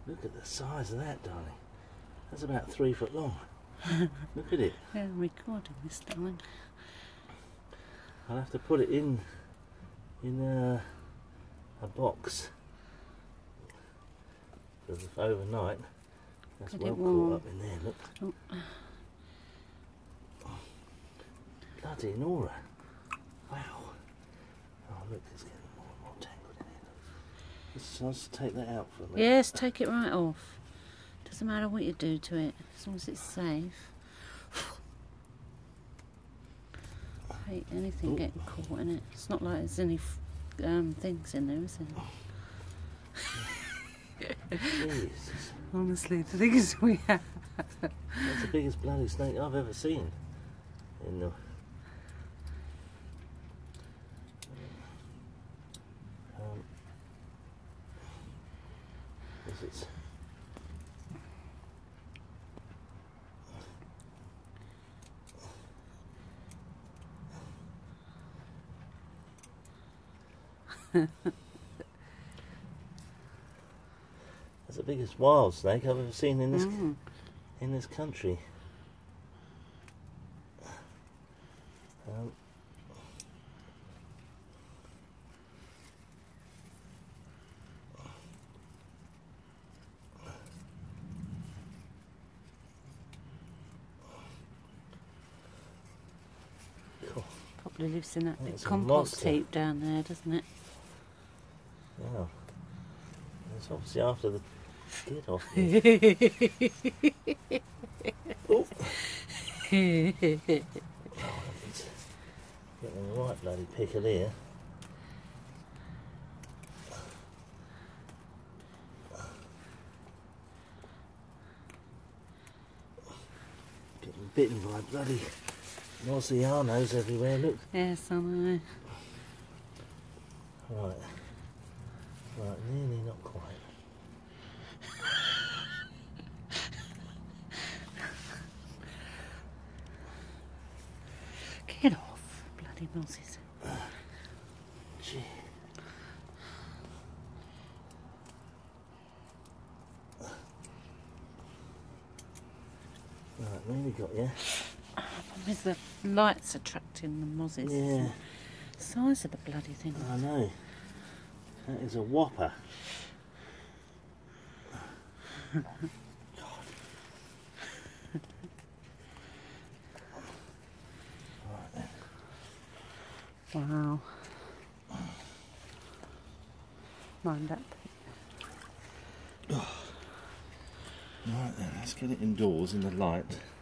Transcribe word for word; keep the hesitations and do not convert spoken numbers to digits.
Look at the size of that, darling. That's about three foot long. Look at it. Yeah, I'm recording this time. I'll have to put it in in a, a box. Because if overnight, that's Get well it warm. caught up in there, look. Oh. Bloody Nora. Wow. Oh look, it's getting more and more tangled in here. Let's, I'll just take that out for a minute. Yes, take it right off. Doesn't matter what you do to it, as long as it's safe. I hate anything Ooh. getting caught in it. It's not like there's any f um, things in there, is there? Jesus. Honestly, the things we have. That's the biggest bloody snake I've ever seen. In the um, is it? That's the biggest wild snake I've ever seen in this Mm. in this country. Um, cool. Probably lives in that big That's a compost monster. heap down there, doesn't it? Yeah. It's obviously after the kid off. Oh. It's getting the right bloody pickle here. Getting bitten by bloody Mosianos everywhere, look. Yes, I know. Right. Right, nearly, not quite. Get off, bloody mozzies. Gee. Right, nearly got you. With the lights attracting the mozzies. Yeah, The size of the bloody thing. I know. That is a whopper. God. Right then. Wow. Mind that. Right then, let's get it indoors in the light.